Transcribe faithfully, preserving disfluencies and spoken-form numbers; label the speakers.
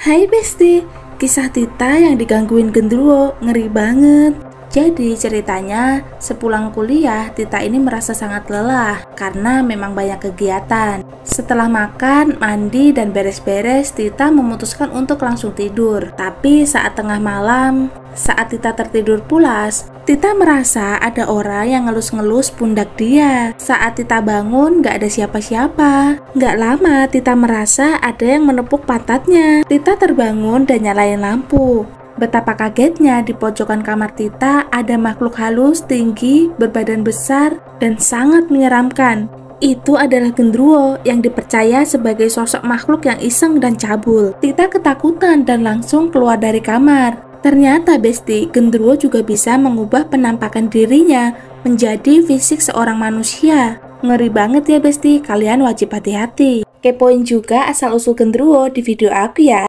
Speaker 1: Hai Besti, kisah Tita yang digangguin genderuwo ngeri banget. Jadi ceritanya, sepulang kuliah, Tita ini merasa sangat lelah karena memang banyak kegiatan. Setelah makan, mandi, dan beres-beres, Tita memutuskan untuk langsung tidur. Tapi saat tengah malam, saat Tita tertidur pulas, Tita merasa ada orang yang ngelus-ngelus pundak dia. Saat Tita bangun, gak ada siapa-siapa. Gak lama, Tita merasa ada yang menepuk pantatnya. Tita terbangun dan nyalain lampu. Betapa kagetnya, di pojokan kamar Tita ada makhluk halus, tinggi, berbadan besar, dan sangat menyeramkan. Itu adalah genderuwo yang dipercaya sebagai sosok makhluk yang iseng dan cabul. Tita ketakutan dan langsung keluar dari kamar. Ternyata Besti, genderuwo juga bisa mengubah penampakan dirinya menjadi fisik seorang manusia. Ngeri banget ya Besti, kalian wajib hati-hati. Kepoin juga asal-usul genderuwo di video aku ya.